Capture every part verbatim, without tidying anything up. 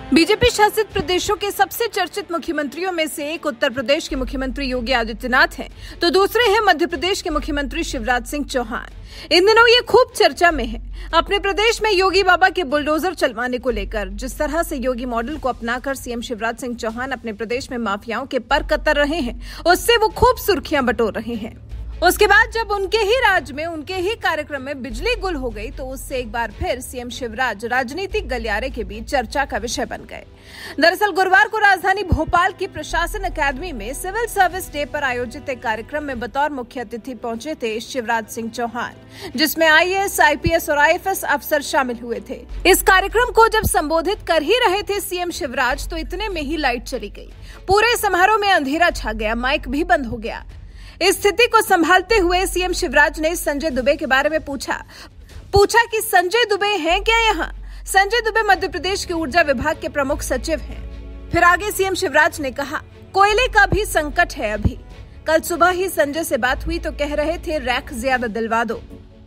BJP शासित प्रदेशों के सबसे चर्चित मुख्यमंत्रियों में से एक उत्तर प्रदेश के मुख्यमंत्री योगी आदित्यनाथ हैं, तो दूसरे हैं मध्य प्रदेश के मुख्यमंत्री शिवराज सिंह चौहान। इन दिनों ये खूब चर्चा में है। अपने प्रदेश में योगी बाबा के बुलडोजर चलवाने को लेकर जिस तरह से योगी मॉडल को अपनाकर सीएम शिवराज सिंह चौहान अपने प्रदेश में माफियाओं के पर कतर रहे हैं, उससे वो खूब सुर्खियां बटोर रहे हैं। उसके बाद जब उनके ही राज्य में उनके ही कार्यक्रम में बिजली गुल हो गई, तो उससे एक बार फिर सीएम शिवराज राजनीतिक गलियारे के बीच चर्चा का विषय बन गए। दरअसल गुरुवार को राजधानी भोपाल की प्रशासन अकादमी में सिविल सर्विस डे पर आयोजित एक कार्यक्रम में बतौर मुख्य अतिथि पहुंचे थे शिवराज सिंह चौहान, जिसमें आईएएस, आईपीएस और आईएफएस अफसर शामिल हुए थे। इस कार्यक्रम को जब संबोधित कर ही रहे थे सीएम शिवराज, तो इतने में ही लाइट चली गई। पूरे समारोह में अंधेरा छा गया, माइक भी बंद हो गया। इस स्थिति को संभालते हुए सीएम शिवराज ने संजय दुबे के बारे में पूछा पूछा कि संजय दुबे हैं क्या यहाँ? संजय दुबे मध्य प्रदेश के ऊर्जा विभाग के प्रमुख सचिव हैं। फिर आगे सीएम शिवराज ने कहा, कोयले का भी संकट है अभी। कल सुबह ही संजय से बात हुई तो कह रहे थे रैक ज्यादा दिलवा दो।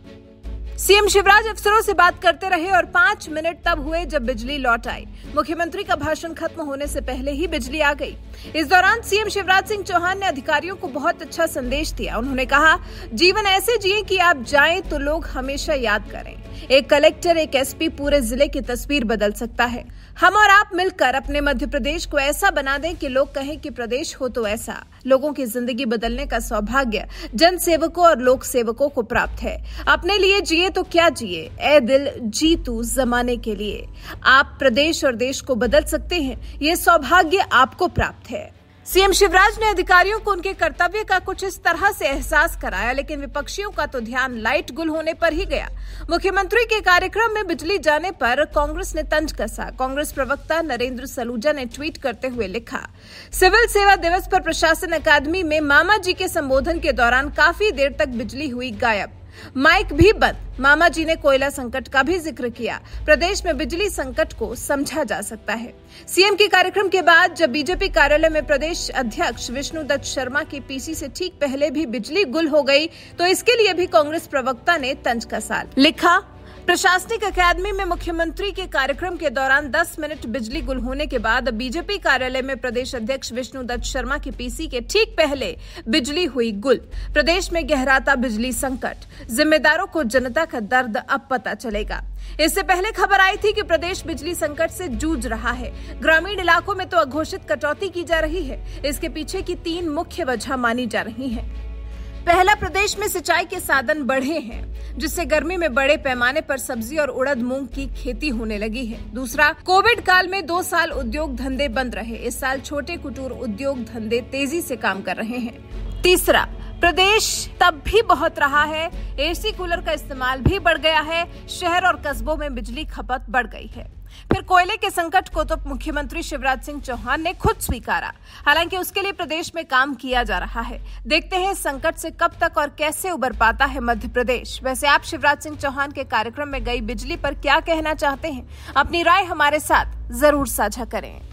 सीएम शिवराज अफसरों से बात करते रहे और पांच मिनट तब हुए जब बिजली लौट आई। मुख्यमंत्री का भाषण खत्म होने से पहले ही बिजली आ गई। इस दौरान सीएम शिवराज सिंह चौहान ने अधिकारियों को बहुत अच्छा संदेश दिया। उन्होंने कहा, जीवन ऐसे जिए कि आप जाएं तो लोग हमेशा याद करें। एक कलेक्टर, एक एसपी पूरे जिले की तस्वीर बदल सकता है। हम और आप मिलकर अपने मध्य प्रदेश को ऐसा बना दें कि लोग कहें कि प्रदेश हो तो ऐसा। लोगों की जिंदगी बदलने का सौभाग्य जन सेवकों और लोक सेवकों को प्राप्त है। अपने लिए जिए तो क्या जिए, ए दिल जी तू जमाने के लिए। आप प्रदेश और देश को बदल सकते हैं, ये सौभाग्य आपको प्राप्त है। सीएम शिवराज ने अधिकारियों को उनके कर्तव्य का कुछ इस तरह से एहसास कराया, लेकिन विपक्षियों का तो ध्यान लाइट गुल होने पर ही गया। मुख्यमंत्री के कार्यक्रम में बिजली जाने पर कांग्रेस ने तंज कसा। कांग्रेस प्रवक्ता नरेंद्र सलूजा ने ट्वीट करते हुए लिखा, सिविल सेवा दिवस पर प्रशासन अकादमी में मामा जी के संबोधन के दौरान काफी देर तक बिजली हुई गायब, माइक भी बंद। मामा जी ने कोयला संकट का भी जिक्र किया। प्रदेश में बिजली संकट को समझा जा सकता है। सीएम के कार्यक्रम के बाद जब बीजेपी कार्यालय में प्रदेश अध्यक्ष विष्णु दत्त शर्मा की पीसी से ठीक पहले भी बिजली गुल हो गई, तो इसके लिए भी कांग्रेस प्रवक्ता ने तंज कसा। लिखा, प्रशासनिक अकादमी में मुख्यमंत्री के कार्यक्रम के दौरान दस मिनट बिजली गुल होने के बाद बीजेपी कार्यालय में प्रदेश अध्यक्ष विष्णु दत्त शर्मा की पीसी के ठीक पहले बिजली हुई गुल। प्रदेश में गहराता बिजली संकट, जिम्मेदारों को जनता का दर्द अब पता चलेगा। इससे पहले खबर आई थी कि प्रदेश बिजली संकट से जूझ रहा है। ग्रामीण इलाकों में तो अघोषित कटौती की जा रही है। इसके पीछे की तीन मुख्य वजह मानी जा रही है। पहला, प्रदेश में सिंचाई के साधन बढ़े हैं, जिससे गर्मी में बड़े पैमाने पर सब्जी और उड़द मूंग की खेती होने लगी है। दूसरा, कोविड काल में दो साल उद्योग धंधे बंद रहे। इस साल छोटे कुटीर उद्योग धंधे तेजी से काम कर रहे हैं। तीसरा, प्रदेश तब भी बहुत रहा है, एसी कूलर का इस्तेमाल भी बढ़ गया है। शहर और कस्बों में बिजली खपत बढ़ गई है। फिर कोयले के संकट को तो मुख्यमंत्री शिवराज सिंह चौहान ने खुद स्वीकारा। हालांकि उसके लिए प्रदेश में काम किया जा रहा है। देखते हैं संकट से कब तक और कैसे उबर पाता है मध्य प्रदेश। वैसे आप शिवराज सिंह चौहान के कार्यक्रम में गई बिजली पर क्या कहना चाहते हैं? अपनी राय हमारे साथ जरूर साझा करें।